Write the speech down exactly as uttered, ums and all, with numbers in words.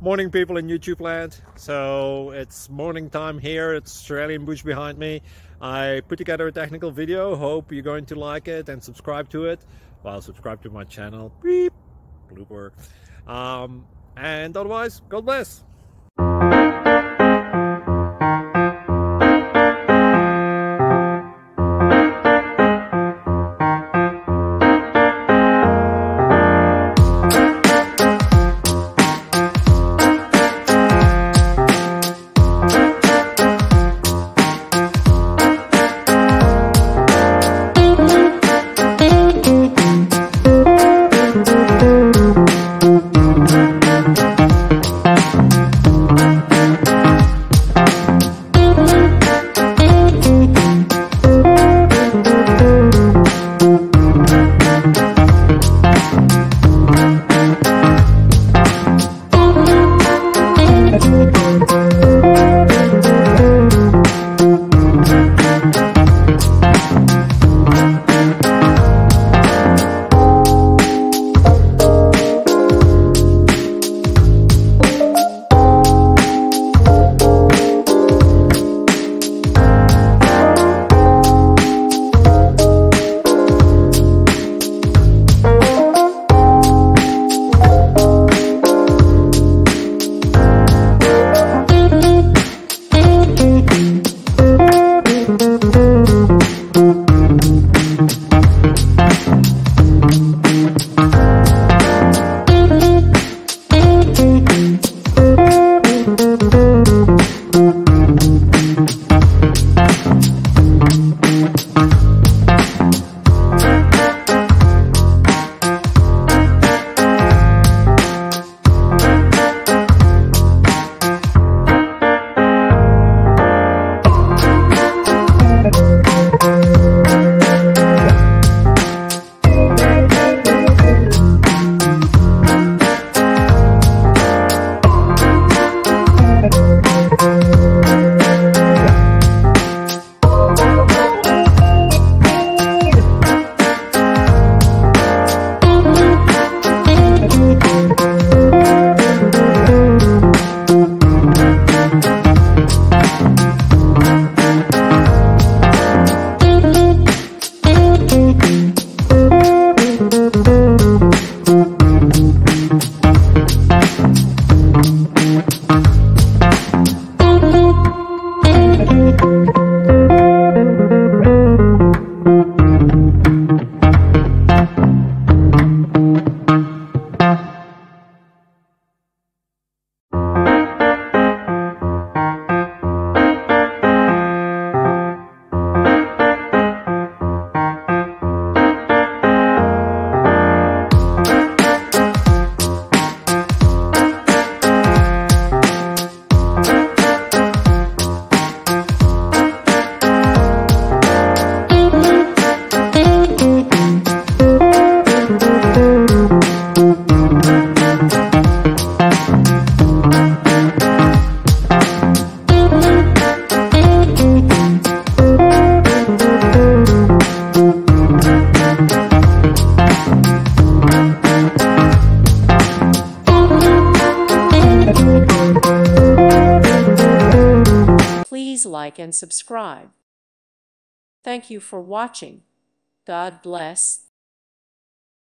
Morning, people in YouTube land. So it's morning time here. It's Australian bush behind me. I put together a technical video. Hope you're going to like it and subscribe to it. Well, subscribe to my channel. Beep. Blooper. Um, and otherwise, God bless. Please like and subscribe. Thank you for watching. God bless.